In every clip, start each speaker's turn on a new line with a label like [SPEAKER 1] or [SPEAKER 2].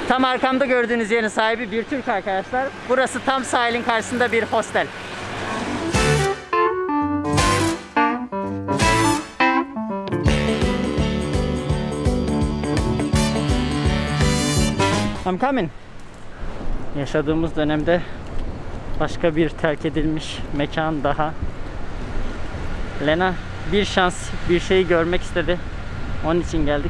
[SPEAKER 1] Tam arkamda gördüğünüz yerin sahibi bir Türk arkadaşlar. Burası tam sahilin karşısında bir hostel. I'm coming. Yaşadığımız dönemde başka bir terk edilmiş mekan daha. Lena bir şans, bir şeyi görmek istedi. Onun için geldik.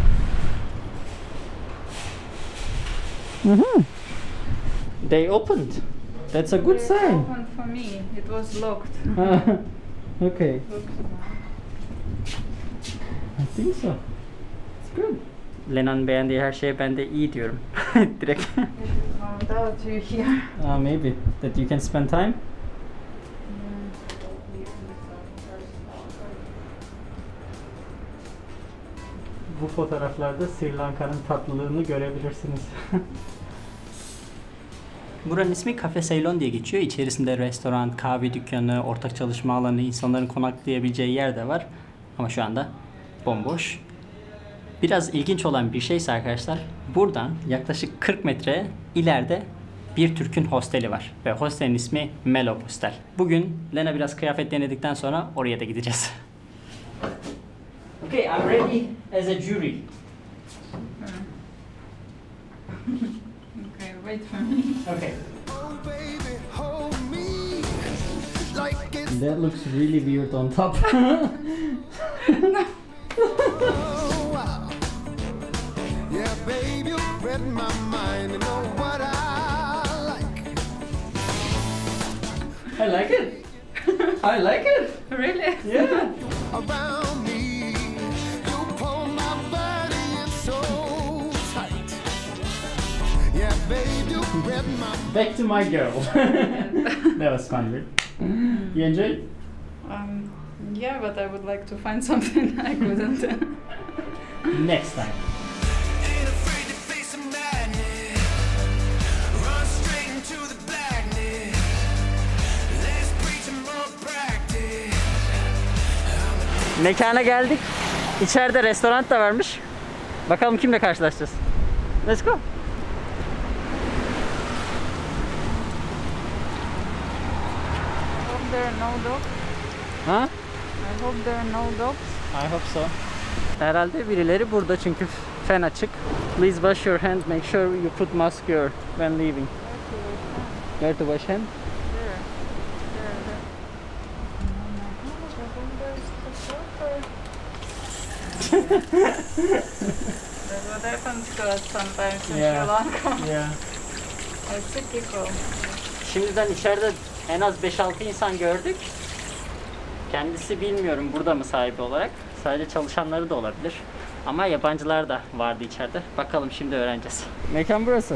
[SPEAKER 1] They opened. That's a good sign.
[SPEAKER 2] They opened for me. It was locked.
[SPEAKER 1] Okay. I think so. It's good. Lena'nın beğendiği her şeye ben de iyi diyorum. Direkt.
[SPEAKER 2] Without you here.
[SPEAKER 1] Maybe that you can spend time. Bu fotoğraflarda Sri Lanka'nın tatlılığını görebilirsiniz. Buranın ismi Cafe Ceylon diye geçiyor. İçerisinde restoran, kahve dükkanı, ortak çalışma alanı, insanların konaklayabileceği yer de var. Ama şu anda bomboş. Biraz ilginç olan bir şeyse arkadaşlar, buradan yaklaşık 40 metre ileride bir Türk'ün hosteli var. Ve hostelin ismi Melo Hostel. Bugün Lena biraz kıyafet denedikten sonra oraya da gideceğiz. Okay, I'm ready as a jury.
[SPEAKER 2] Okay, wait for me.
[SPEAKER 1] Okay. That looks really weird on top.
[SPEAKER 3] Yeah, babe, you read my mind. You know what I like.
[SPEAKER 1] I like it. I like it.
[SPEAKER 2] Really?
[SPEAKER 1] Yeah.
[SPEAKER 3] Around me, you pull my body in so tight. Yeah, babe, you read my.
[SPEAKER 1] Back to my girl. That was fun, right? You enjoyed?
[SPEAKER 2] Yeah, but I would like to find something I couldn't.
[SPEAKER 1] Next time.
[SPEAKER 3] Ain't afraid to face some madness. Run straight into the blackness. Let's preach and more practice.
[SPEAKER 1] Mekana geldik. İçeride restoran da varmış. Bakalım kimle karşılaşacağız. Let's go.
[SPEAKER 2] I hope there are no dogs.
[SPEAKER 1] Ha?
[SPEAKER 2] I hope there are no dogs.
[SPEAKER 1] I hope so. Herhalde birileri burada çünkü fen açık. Please wash your hand. Make sure you put mask here when leaving. Where to wash hand?
[SPEAKER 2] There. That's what happens to us sometimes in Sri Lanka.
[SPEAKER 1] Yeah.
[SPEAKER 2] It's typical.
[SPEAKER 1] Şimdiden içeride en az 5-6 insan gördük. Kendisi bilmiyorum burada mı sahibi olarak. Sadece çalışanları da olabilir. Ama yabancılar da vardı içeride. Bakalım şimdi öğreneceğiz. Mekan burası.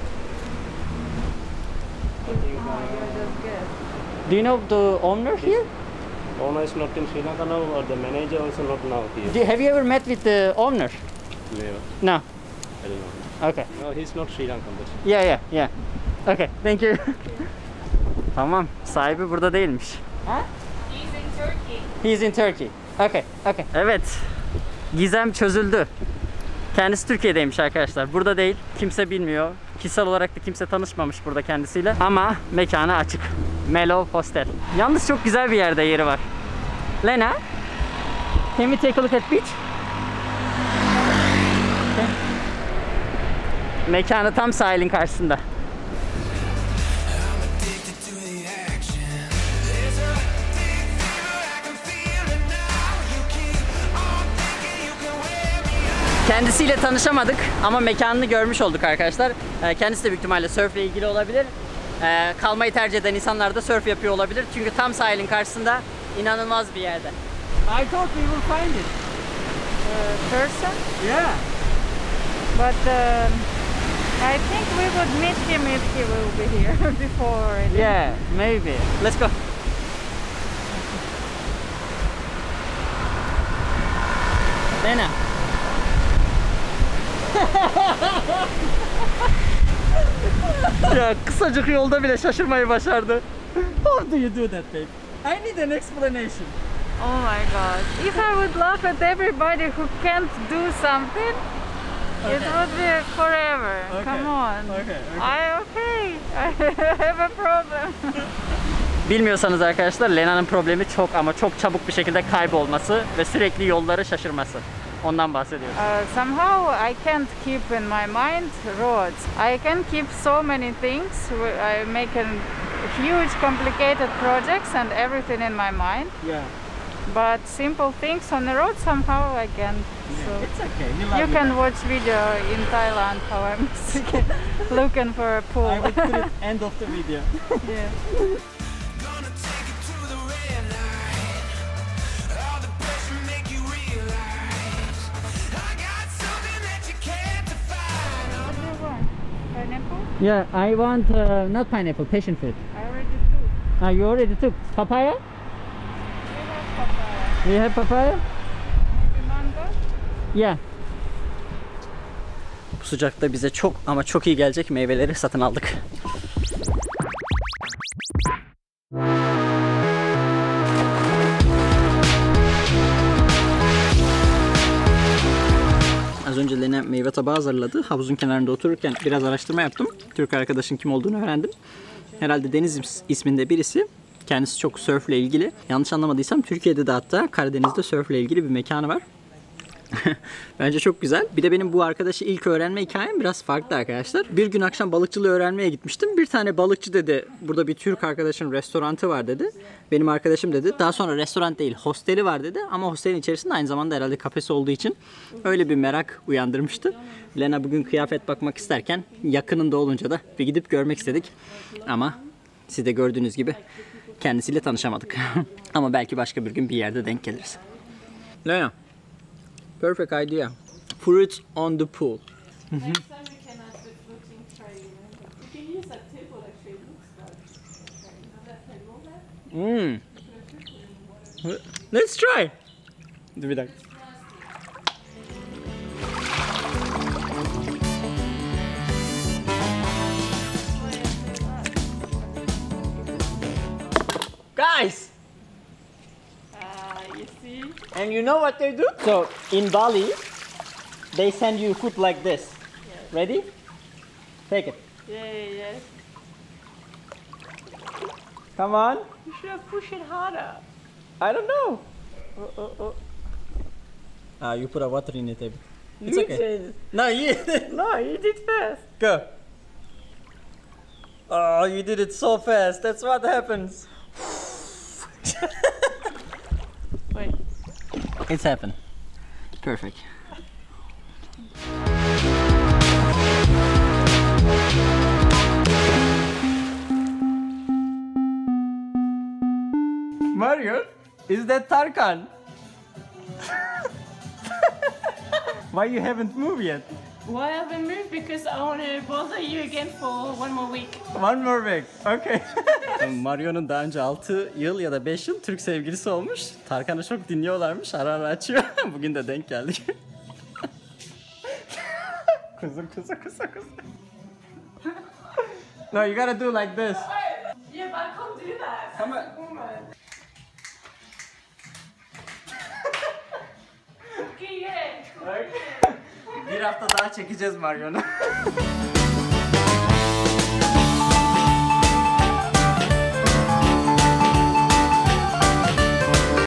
[SPEAKER 1] Do you know the owner here?
[SPEAKER 4] Owner is not in Sri Lanka now, or the manager also not now here.
[SPEAKER 1] Have you ever met with the owner?
[SPEAKER 4] Never.
[SPEAKER 1] No.
[SPEAKER 4] I don't know.
[SPEAKER 1] Okay.
[SPEAKER 4] No, he's not Sri Lankan. But
[SPEAKER 1] Yeah. Okay, thank you. Tamam, sahibi burada değilmiş. Ha?
[SPEAKER 2] He's in Turkey.
[SPEAKER 1] He's in Turkey. Okay. Evet. Gizem çözüldü. Kendisi Türkiye'deymiş arkadaşlar. Burada değil. Kimse bilmiyor. Kişisel olarak da kimse tanışmamış burada kendisiyle. Ama mekanı açık. Melo Hostel. Yalnız çok güzel bir yerde yeri var. Lena, can we take a look at beach? Okay. Mekanı tam sahilin karşısında. Kendisiyle tanışamadık ama mekanını görmüş olduk arkadaşlar. Kendisi de büyük ihtimalle surf ile ilgili olabilir. Kalmayı tercih eden insanlar da surf yapıyor olabilir. Çünkü tam sahilin karşısında inanılmaz bir yerde. I thought we will find it.
[SPEAKER 2] Person?
[SPEAKER 1] Yeah.
[SPEAKER 2] But I think we would meet him if he will be here before.
[SPEAKER 1] Yeah, maybe. Let's go. Lena. Ya kısacık yolda bile şaşırmayı başardı. How do you do that, babe? I need an explanation.
[SPEAKER 2] Oh my god. If I would laugh at everybody who can't do something, It would be forever. Come on. Okay. I have a problem.
[SPEAKER 1] Bilmiyorsanız arkadaşlar Lena'nın problemi çok ama çok çabuk bir şekilde kaybolması ve sürekli yolları şaşırması. Ondan bahsediyoruz.
[SPEAKER 2] Somehow I can't keep in my mind roads. I can keep so many things. I make a huge complicated projects and everything in my mind.
[SPEAKER 1] Yeah.
[SPEAKER 2] But simple things on the road somehow I can't. So
[SPEAKER 1] It's okay. We love
[SPEAKER 2] you can watch video in Thailand how I'm looking for a pool.
[SPEAKER 1] I will put it end of the video.
[SPEAKER 2] Yeah.
[SPEAKER 3] Gonna take you to the red light. All the pressure make you realize I got something that you can't define.
[SPEAKER 2] What do you want? Pineapple?
[SPEAKER 1] Yeah, I want not pineapple, passion fruit.
[SPEAKER 2] I already took.
[SPEAKER 1] You already took papaya?
[SPEAKER 2] We have papaya.
[SPEAKER 1] You have papaya?
[SPEAKER 2] Maybe mango?
[SPEAKER 1] Yeah. Bu sıcakta bize çok ama çok iyi gelecek meyveleri satın aldık. Az önce Lena meyve tabağı hazırladı. Havuzun kenarında otururken biraz araştırma yaptım. Türk arkadaşın kim olduğunu öğrendim. Herhalde Deniz isminde birisi. Kendisi çok sörfle ilgili. Yanlış anlamadıysam Türkiye'de de hatta Karadeniz'de sörfle ilgili bir mekanı var. Bence çok güzel. Bir de benim bu arkadaşı ilk öğrenme hikayem biraz farklı arkadaşlar. Bir gün akşam balıkçılığı öğrenmeye gitmiştim. Bir tane balıkçı dedi, burada bir Türk arkadaşın restoranı var dedi. Benim arkadaşım dedi. Daha sonra restoran değil, hosteli var dedi. Ama hostelin içerisinde aynı zamanda herhalde kafesi olduğu için öyle bir merak uyandırmıştı. Lena bugün kıyafet bakmak isterken yakınında olunca da bir gidip görmek istedik. Ama siz de gördüğünüz gibi kendisiyle tanışamadık. Ama belki başka bir gün bir yerde denk geliriz. Lena. Perfect idea. Fruits on the pool.
[SPEAKER 5] Next time we can add the floating tray. You can use that table actually. It looks like. Have that table there.
[SPEAKER 1] Let's try. Dur bir dakika. Guys!
[SPEAKER 5] You see?
[SPEAKER 1] And you know what they do? So in Bali, they send you food like this.
[SPEAKER 5] Yes.
[SPEAKER 1] Ready? Take it.
[SPEAKER 5] Yeah.
[SPEAKER 1] Come on.
[SPEAKER 5] You should have pushed it harder.
[SPEAKER 1] I don't know. You put a water in it. It's
[SPEAKER 5] You
[SPEAKER 1] okay.
[SPEAKER 5] did.
[SPEAKER 1] No, you did.
[SPEAKER 5] No, you did first.
[SPEAKER 1] Go. Oh, you did it so fast. That's what happens.
[SPEAKER 5] Wait.
[SPEAKER 1] It's happened. Perfect. Mario, is that Tarkan? Why you haven't moved yet?
[SPEAKER 5] Why haven't moved? Because I want to bother you again for one more week.
[SPEAKER 1] One more week. Okay. Mario'nun daha önce 6 yıl ya da 5 yıl Türk sevgilisi olmuş. Tarkan'ı çok dinliyorlarmış. Ara ara açıyor. Bugün de denk geldik. Kuzu. No, you gotta do like this.
[SPEAKER 5] Yeah, but I can't do that.
[SPEAKER 1] Come on.
[SPEAKER 5] As a woman. Okay, yeah.
[SPEAKER 1] Bir hafta daha çekeceğiz Mario'nu.